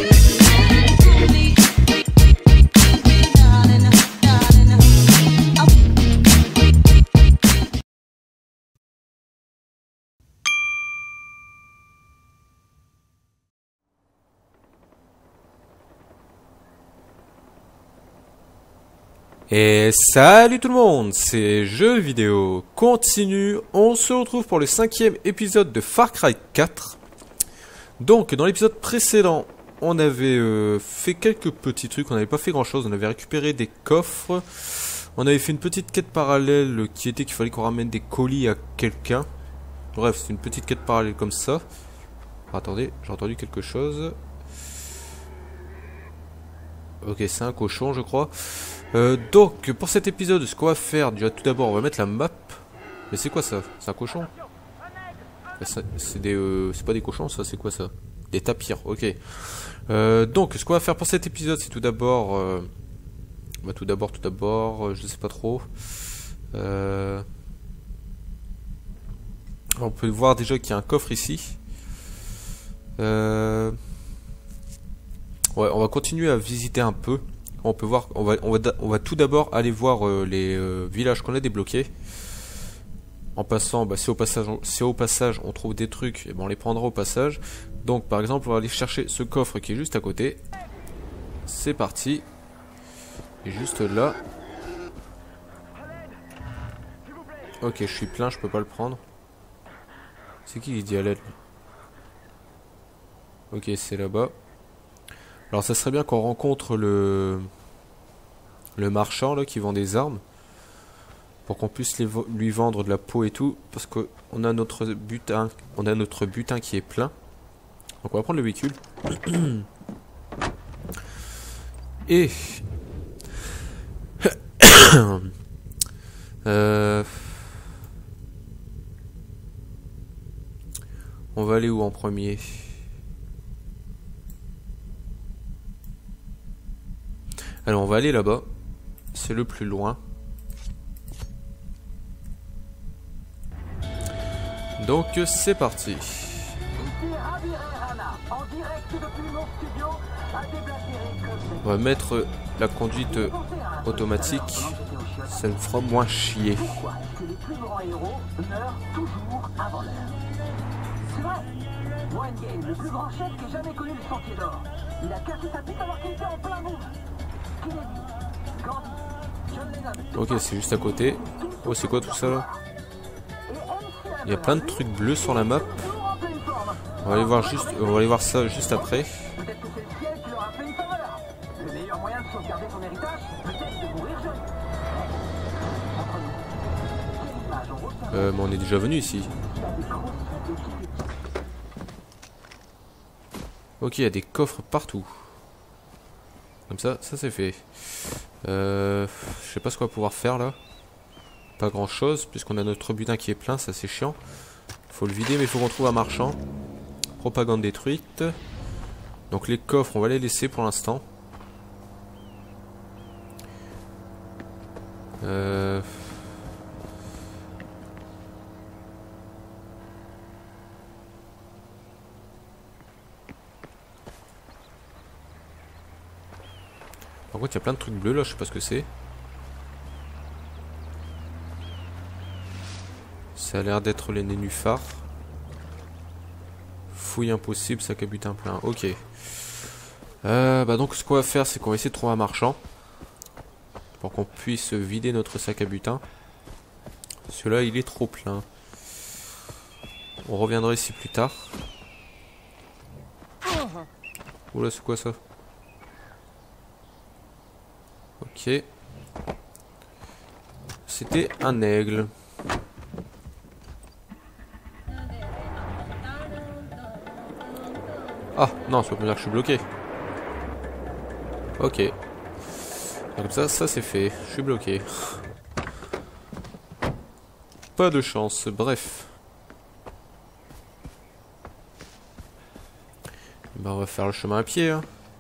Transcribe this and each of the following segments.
Et salut tout le monde, c'est Jeux Vidéo Continue. On se retrouve pour le 5e épisode de Far Cry 4. Donc dans l'épisode précédent, on avait fait quelques petits trucs, on n'avait pas fait grand chose, on avait récupéré des coffres. On avait fait une petite quête parallèle qui était qu'il fallait qu'on ramène des colis à quelqu'un. Bref, c'est une petite quête parallèle comme ça. Attendez, j'ai entendu quelque chose. Ok, c'est un cochon je crois. Donc pour cet épisode, ce qu'on va faire, déjà tout d'abord on va mettre la map. Mais c'est quoi ça? C'est un cochon? C'est pas des cochons ça, c'est quoi ça? Des tapirs, ok. Donc ce qu'on va faire pour cet épisode, c'est tout d'abord... tout d'abord, je sais pas trop. On peut voir déjà qu'il y a un coffre ici. Ouais, on va continuer à visiter un peu. On peut voir, on va tout d'abord aller voir les villages qu'on a débloqués. En passant, si au passage on trouve des trucs, et on les prendra au passage. Donc par exemple, on va aller chercher ce coffre qui est juste à côté. C'est parti. Et juste là. Ok, je suis plein, je peux pas le prendre. C'est qui dit à l'aide? Ok, c'est là-bas. Alors ça serait bien qu'on rencontre le marchand là qui vend des armes pour qu'on puisse lui vendre de la peau et tout, parce qu'on a notre butin, qui est plein. Donc on va prendre le véhicule. Et on va aller où en premier? Alors on va aller là-bas, c'est le plus loin. Donc c'est parti. On va mettre la conduite automatique, ça me fera moins chier. Le plus grand chef qui ait jamais connu le sentier d'or. Il a cassé sa tête alors qu'il était en plein bout. Ok, c'est juste à côté. Oh, c'est quoi tout ça là? Il y a plein de trucs bleus sur la map. On va aller voir ça juste après. Mais on est déjà venu ici. Ok, il y a des coffres partout. Comme ça c'est fait. Je sais pas ce qu'on va pouvoir faire là. Pas grand chose, puisqu'on a notre butin qui est plein, ça c'est chiant. Faut le vider, mais il faut qu'on trouve un marchand. Propagande détruite. Donc les coffres, on va les laisser pour l'instant. Par contre, il y a plein de trucs bleus là, je sais pas ce que c'est. Ça a l'air d'être les nénuphars. Fouille impossible, sac à butin plein. Ok. Donc ce qu'on va faire, c'est qu'on va essayer de trouver un marchand. Pour qu'on puisse vider notre sac à butin. Celui-là, il est trop plein. On reviendra ici plus tard. Oula, c'est quoi ça? Ok. C'était un aigle. Ah, non, ça veut pas dire que je suis bloqué. Ok. Comme ça c'est fait. Je suis bloqué. Pas de chance, bref. On va faire le chemin à pied. Hein.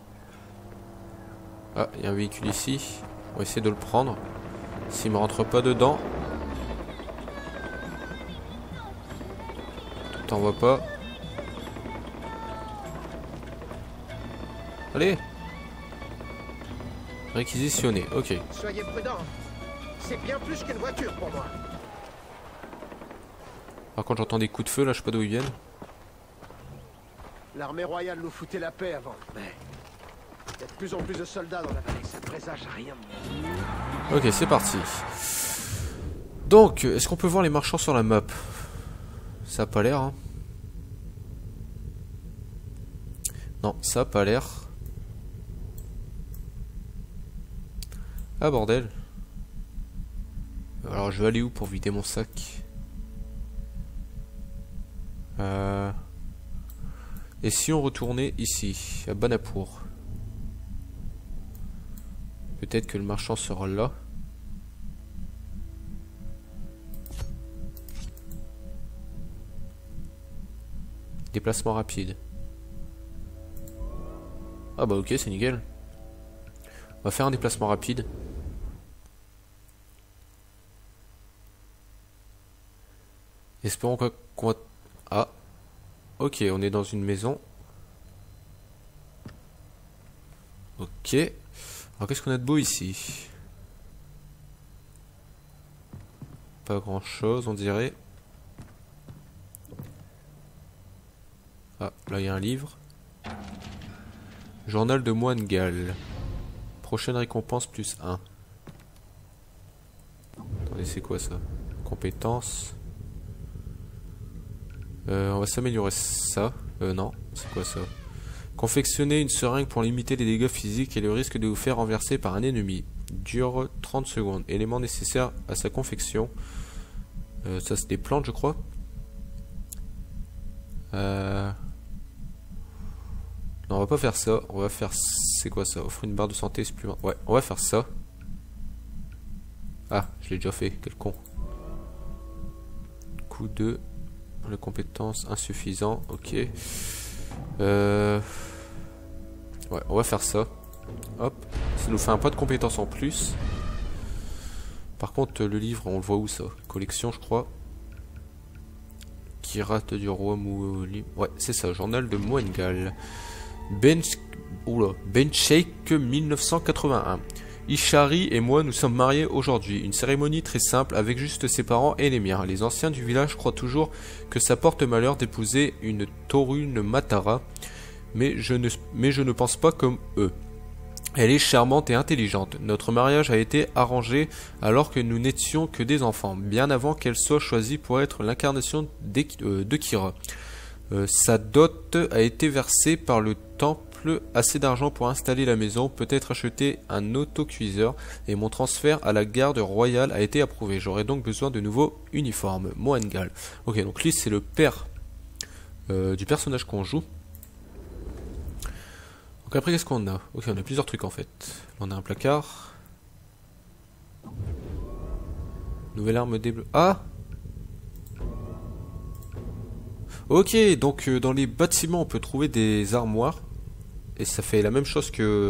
Ah, il y a un véhicule ici. On va essayer de le prendre. S'il me rentre pas dedans. T'en vois pas. Allez. Réquisitionner, ok. Soyez prudents. C'est bien plus qu'une voiture pour moi. Par contre j'entends des coups de feu là, je sais pas d'où ils viennent. L'armée royale nous foutait la paix avant, mais il y a de plus en plus de soldats dans la vallée, ça ne présage rien. Ok, c'est parti. Donc, est-ce qu'on peut voir les marchands sur la map? Ça a pas l'air, hein. Non, ça a pas l'air. Ah bordel. Alors je vais aller où pour vider mon sac? Et si on retournait ici, à Banapour? Peut-être que le marchand sera là. Déplacement rapide. Ah bah ok, c'est nickel. On va faire un déplacement rapide. Espérons qu'on va... Ah. Ok, on est dans une maison. Ok. Alors qu'est-ce qu'on a de beau ici? Pas grand chose on dirait. Ah, là il y a un livre. Journal de moine Gall. Prochaine récompense plus 1. Attendez, c'est quoi ça? Compétences. On va s'améliorer ça. Non, c'est quoi ça? Confectionner une seringue pour limiter les dégâts physiques et le risque de vous faire renverser par un ennemi. Dure 30 secondes. Éléments nécessaires à sa confection. Ça c'est des plantes je crois. Non, on va pas faire ça. On va faire... C'est quoi ça? Offre une barre de santé supplémentaire. Ouais, on va faire ça. Ah, je l'ai déjà fait. Quel con. Coup 2. Les compétences insuffisant. Ok. Ouais, on va faire ça. Hop. Ça nous fait un pas de compétences en plus. Par contre, le livre, on le voit où ça? Collection, je crois. Qui rate du roi Mouli. Ouais, c'est ça. Journal de Moengal. Bencheikh 1981. Ishari et moi nous sommes mariés aujourd'hui. Une cérémonie très simple avec juste ses parents et les miens. Les anciens du village croient toujours que ça porte malheur d'épouser une Torune Matara. Mais je ne pense pas comme eux. Elle est charmante et intelligente. Notre mariage a été arrangé alors que nous n'étions que des enfants, bien avant qu'elle soit choisie pour être l'incarnation de Kira. Sa dot a été versée par le temple, assez d'argent pour installer la maison, peut-être acheter un autocuiseur, et mon transfert à la garde royale a été approuvé. J'aurai donc besoin de nouveaux uniformes. Moengal. Ok, donc lui c'est le père du personnage qu'on joue. Donc après qu'est-ce qu'on a? Ok, on a plusieurs trucs en fait. Là, on a un placard. Nouvelle arme débloquée. Ah! Ok, donc dans les bâtiments on peut trouver des armoires. Et ça fait la même chose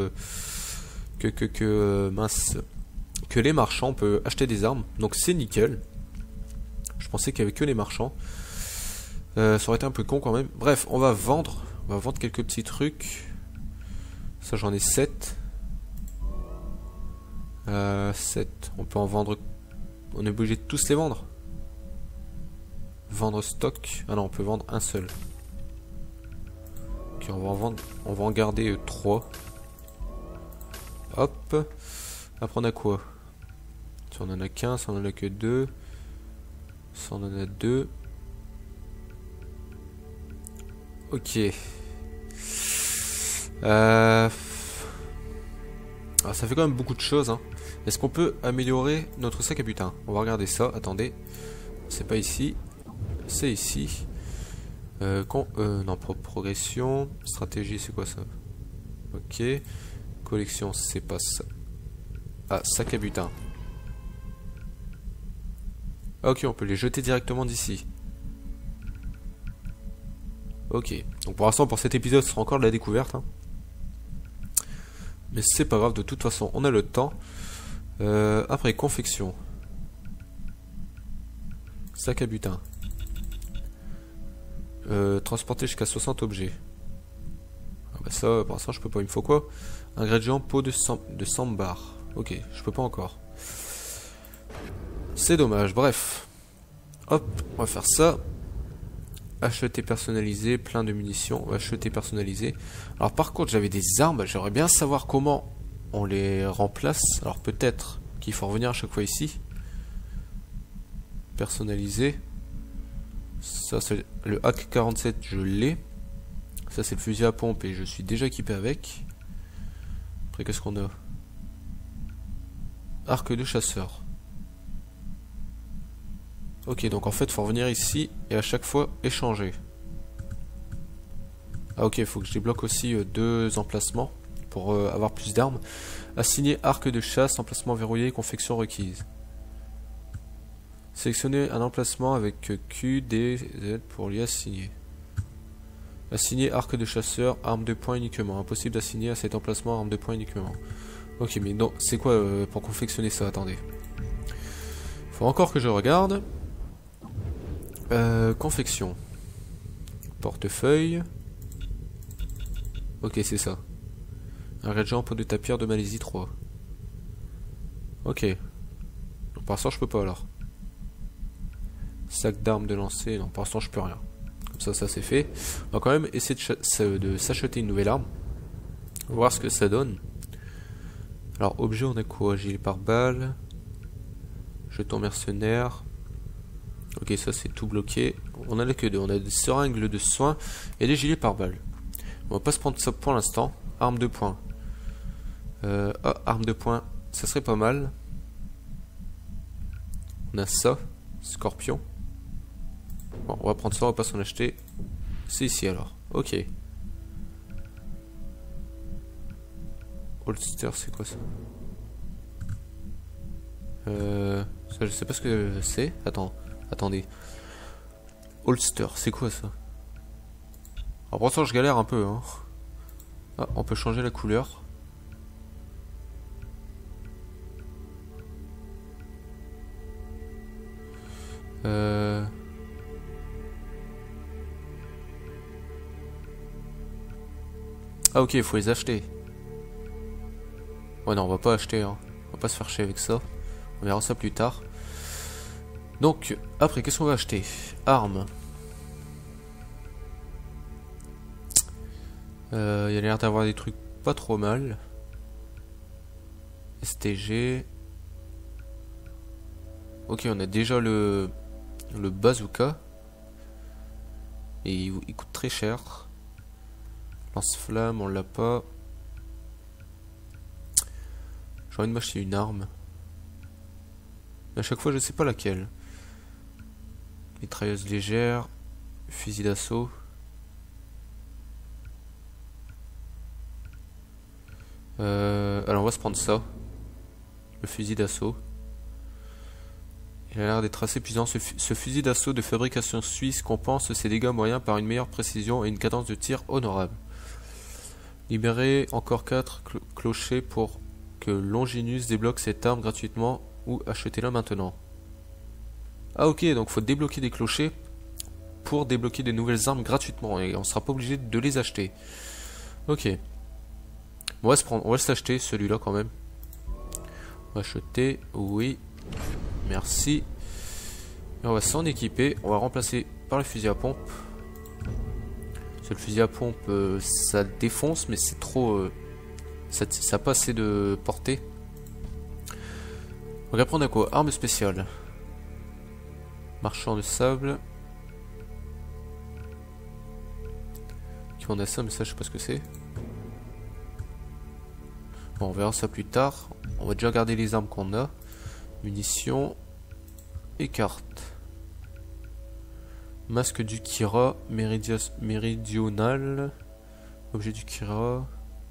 mince, que les marchands. On peut acheter des armes. Donc c'est nickel. Je pensais qu'il n'y avait que les marchands. Ça aurait été un peu con quand même. Bref, on va vendre. On va vendre quelques petits trucs. Ça j'en ai 7. 7. On peut en vendre. On est obligé de tous les vendre. Vendre stock. Ah non, on peut vendre un seul. Ok, on va en vendre. On va en garder 3. Hop. Après on a quoi? Si on en a qu'un, si on en a que 2. Si on en a 2. Ok. Ah, ça fait quand même beaucoup de choses. Hein. Est-ce qu'on peut améliorer notre sac à butin? On va regarder ça. Attendez. C'est pas ici. C'est ici. Non, progression. Stratégie, c'est quoi ça? Ok. Collection, c'est pas ça. Ah, sac à butin. Ok, on peut les jeter directement d'ici. Ok. Donc pour l'instant, pour cet épisode, ce sera encore de la découverte. Hein. Mais c'est pas grave, de toute façon, on a le temps. Après, confection. Sac à butin. Transporter jusqu'à 60 objets. Bah ça, pour l'instant, je peux pas. Il me faut quoi? Ingrédients, pot de sambar. Ok, je peux pas encore. C'est dommage, bref. Hop, on va faire ça. Acheter personnalisé, plein de munitions. On va acheter personnalisé. Alors par contre, j'avais des armes. J'aimerais bien savoir comment on les remplace. Alors peut-être qu'il faut revenir à chaque fois ici. Personnalisé. Ça, c'est le AK-47, je l'ai. Ça, c'est le fusil à pompe et je suis déjà équipé avec. Après, qu'est-ce qu'on a? Arc de chasseur. Ok, donc en fait, il faut revenir ici et à chaque fois échanger. Ah ok, il faut que je débloque aussi 2 emplacements pour avoir plus d'armes. Assigner arc de chasse, emplacement verrouillé, confection requise. Sélectionner un emplacement avec Q, D, Z pour l'y assigner. Assigner arc de chasseur, arme de poing uniquement. Impossible d'assigner à cet emplacement arme de poing uniquement. Ok, mais non, c'est quoi pour confectionner ça? Attendez. Faut encore que je regarde. Confection. Portefeuille. Ok, c'est ça. Ingrédient, pot de tapir de Malaisie 3. Ok. Donc, pour l'instant, je peux pas alors. Sac d'armes de lancer. Non, pour l'instant, je peux rien. Comme ça c'est fait. On va quand même essayer de s'acheter une nouvelle arme. On va voir ce que ça donne. Alors, objet, on a quoi? Gilet pare-balles. Jeton mercenaire. Ok, ça c'est tout bloqué. On a que deux. On a des seringues de soins et des gilets pare-balles. On va pas se prendre ça pour l'instant. Arme de poing. Arme de poing, ça serait pas mal. On a ça. Scorpion. Bon, on va prendre ça, on va pas s'en acheter. C'est ici alors. Ok. Holster, c'est quoi ça? Ça je sais pas ce que c'est. Attendez. Holster, c'est quoi ça? Alors pour l'instant je galère un peu hein. Ah, on peut changer la couleur. Ah ok, il faut les acheter. Ouais non, on va pas acheter hein. On va pas se faire chier avec ça. On verra ça plus tard. Donc, après, qu'est-ce qu'on va acheter? Armes. Il y a l'air d'avoir des trucs pas trop mal. STG. Ok, on a déjà le bazooka. Et il coûte très cher. Lance-flamme, on l'a pas. J'ai envie de m'acheter une arme. Mais à chaque fois, je sais pas laquelle. Mitrailleuse légère. Fusil d'assaut. Alors on va se prendre ça. Le fusil d'assaut. Il a l'air d'être assez puissant. Ce fusil d'assaut de fabrication suisse compense ses dégâts moyens par une meilleure précision et une cadence de tir honorable. Libérer encore 4 clochers pour que Longinus débloque cette arme gratuitement ou achetez-la maintenant. Ah ok, donc faut débloquer des clochers pour débloquer de nouvelles armes gratuitement et on sera pas obligé de les acheter. Ok. On va se l'acheter celui-là quand même. On va acheter, oui. Merci. Et on va s'en équiper. On va remplacer par le fusil à pompe. Le fusil à pompe, ça défonce, mais c'est trop... ça n'a pas assez de portée. Donc après on a quoi? Arme spéciale. Marchand de sable. Ok, on a ça, mais ça je sais pas ce que c'est. Bon, on verra ça plus tard. On va déjà regarder les armes qu'on a. Munitions. Et cartes. Masque du Kira. Méridional. Objet du Kira.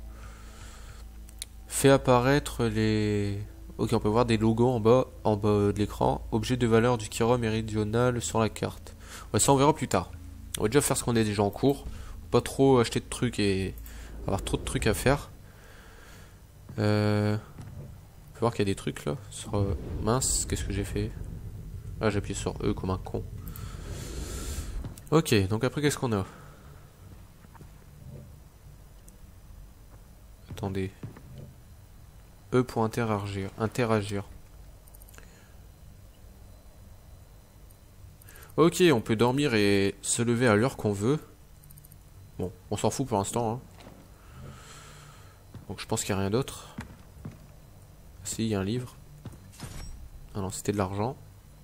Fait apparaître les... Ok, on peut voir des logos en bas de l'écran. Objet de valeur du Kira méridional sur la carte. Ouais, ça on verra plus tard. On va déjà faire ce qu'on est déjà en cours. Pas trop acheter de trucs et avoir trop de trucs à faire. On peut voir qu'il y a des trucs là. Sur, mince, qu'est-ce que j'ai fait? Ah, j'ai appuyé sur E comme un con. Ok, donc après qu'est-ce qu'on a? Attendez. E pour interagir. Ok, on peut dormir et se lever à l'heure qu'on veut. Bon, on s'en fout pour l'instant. Hein. Donc je pense qu'il n'y a rien d'autre. Si, il y a un livre. Ah non, c'était de l'argent.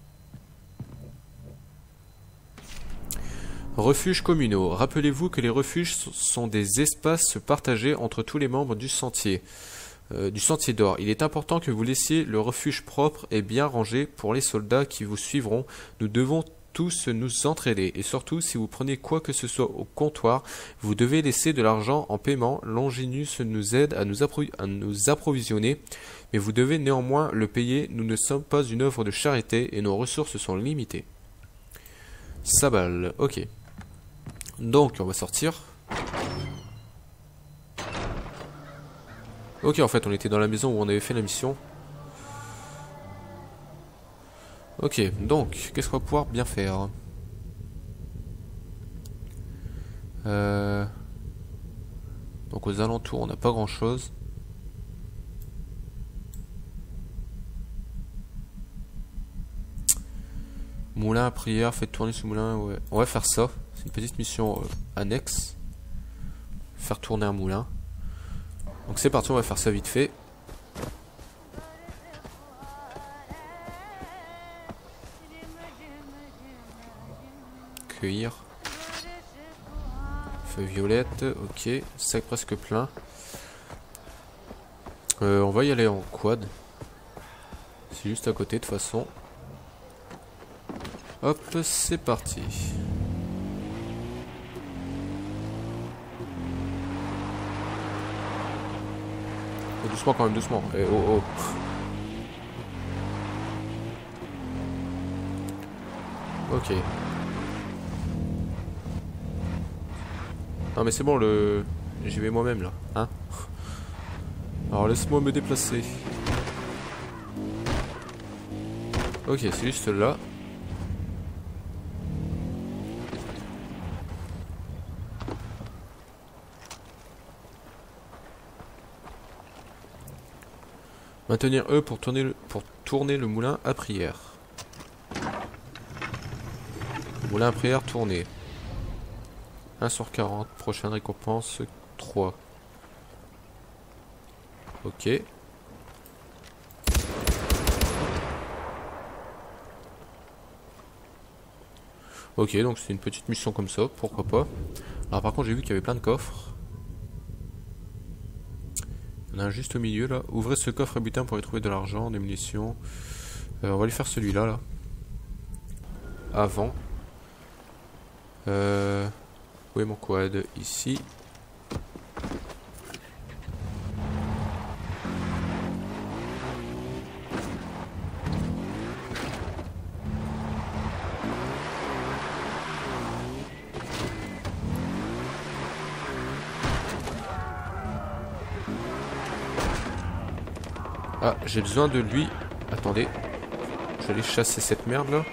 Refuges communaux. Rappelez-vous que les refuges sont des espaces partagés entre tous les membres du sentier d'or. Il est important que vous laissiez le refuge propre et bien rangé pour les soldats qui vous suivront. Nous devons tous nous entraider. Et surtout, si vous prenez quoi que ce soit au comptoir, vous devez laisser de l'argent en paiement. Longinus nous aide à nous approvisionner, mais vous devez néanmoins le payer. Nous ne sommes pas une œuvre de charité et nos ressources sont limitées. Sabal, ok. Donc, on va sortir. Ok, en fait, on était dans la maison où on avait fait la mission. Ok, donc, qu'est-ce qu'on va pouvoir bien faire? Donc, aux alentours, on n'a pas grand-chose. Moulin à prière, faites tourner ce moulin. Ouais. On va faire ça. C'est une petite mission annexe. Faire tourner un moulin. Donc c'est parti, on va faire ça vite fait. Cueillir. Feuille violette, ok. Sac presque plein. On va y aller en quad. C'est juste à côté de toute façon. Hop, c'est parti. Oh, doucement quand même, doucement. Eh, oh, oh. Ok. Non mais c'est bon, j'y vais moi-même là. Hein? Alors laisse-moi me déplacer. Ok, c'est juste là. Maintenir E pour tourner le moulin à prière. Moulin à prière tourné. 1 sur 40. Prochaine récompense 3. Ok. Ok, donc c'est une petite mission comme ça, pourquoi pas. Alors par contre j'ai vu qu'il y avait plein de coffres. On a un juste au milieu là. Ouvrez ce coffre à butin pour y trouver de l'argent, des munitions. On va aller faire celui-là là. Avant. Où est mon quad? Ici. Ah, j'ai besoin de lui. Attendez. Je vais aller chasser cette merde là.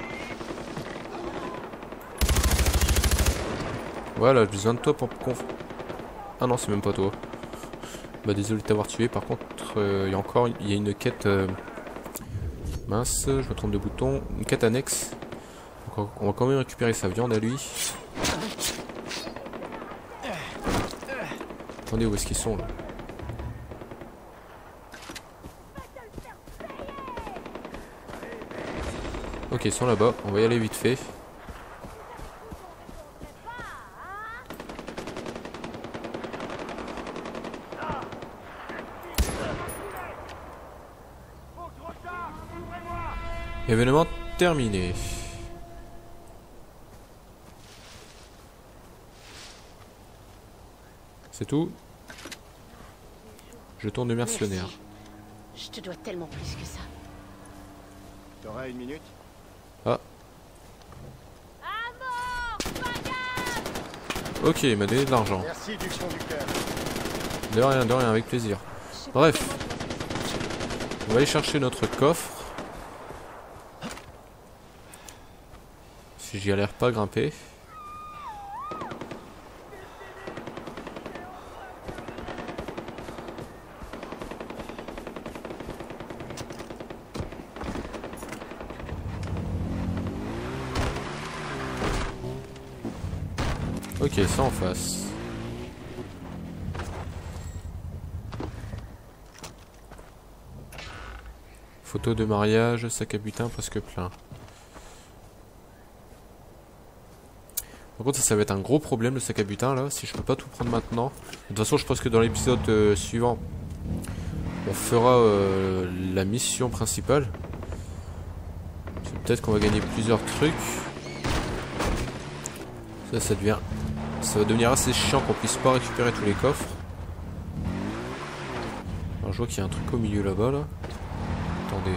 Voilà, j'ai besoin de toi pour conf... Ah non, c'est même pas toi. Bah désolé de t'avoir tué. Par contre, il y a une quête... Mince, je me trompe de bouton. Une quête annexe. Donc, on va quand même récupérer sa viande à lui. Attendez, où est-ce qu'ils sont là? Ok, ils sont là-bas. On va y aller vite fait. Événement terminé. C'est tout. Jeton de mercenaire. Je te dois tellement plus que ça. T'auras une minute? Ah. Ok, il m'a donné de l'argent. Merci du fond du cœur. De rien, avec plaisir. Bref. On va aller chercher notre coffre. Si j'y galère pas grimper. Ok, ça en face. Photo de mariage, sac à butin presque plein. Par contre ça va être un gros problème le sac à butin là, si je peux pas tout prendre maintenant. De toute façon je pense que dans l'épisode suivant, on fera la mission principale. Peut-être qu'on va gagner plusieurs trucs. Ça va devenir assez chiant qu'on puisse pas récupérer tous les coffres. Alors je vois qu'il y a un truc au milieu là-bas là. Attendez.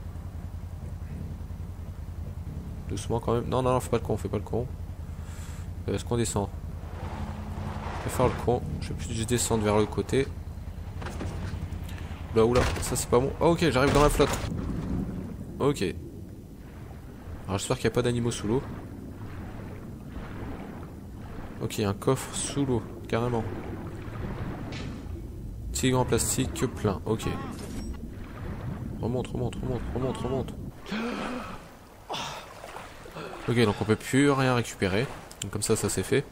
Doucement quand même. Non, non, non, fais pas le con, fais pas le con. Est-ce qu'on descend? Je vais faire le con. Je vais plus juste descendre vers le côté. Là, oula, ça c'est pas bon. Oh, ok, j'arrive dans la flotte. Ok. Alors j'espère qu'il n'y a pas d'animaux sous l'eau. Ok, un coffre sous l'eau, carrément. Tigre en plastique plein, ok. Remonte, remonte, remonte, remonte, remonte. Ok, donc on peut plus rien récupérer. Donc comme ça c'est fait.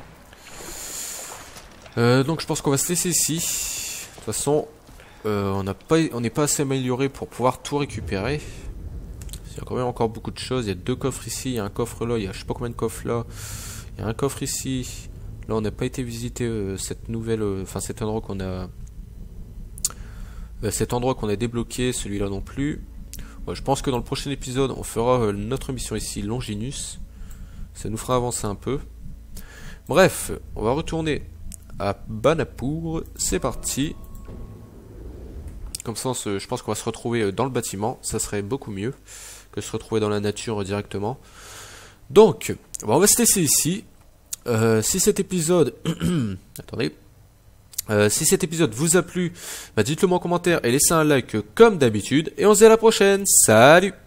Donc je pense qu'on va se laisser ici. De toute façon, on n'est pas assez amélioré pour pouvoir tout récupérer. Il y a quand même encore beaucoup de choses. Il y a 2 coffres ici, il y a un coffre là, il y a je sais pas combien de coffres là. Il y a un coffre ici. Là on n'a pas été visiter cette nouvelle, enfin cet endroit qu'on a, débloqué. Celui-là non plus. Ouais, je pense que dans le prochain épisode on fera notre mission ici, Longinus. Ça nous fera avancer un peu. Bref, on va retourner à Banapur. C'est parti. Comme ça, je pense qu'on va se retrouver dans le bâtiment. Ça serait beaucoup mieux que se retrouver dans la nature directement. Donc, on va se laisser ici. Si cet épisode... Attendez. Si cet épisode vous a plu, bah dites-le moi en commentaire et laissez un like comme d'habitude. Et on se dit à la prochaine. Salut!